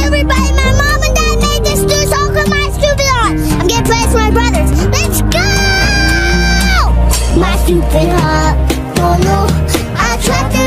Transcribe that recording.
everybody, my mom and dad made this stew, so I'll put my stupid on. I'm getting praise for my brothers. Let's go! My stupid heart, oh no, I tried to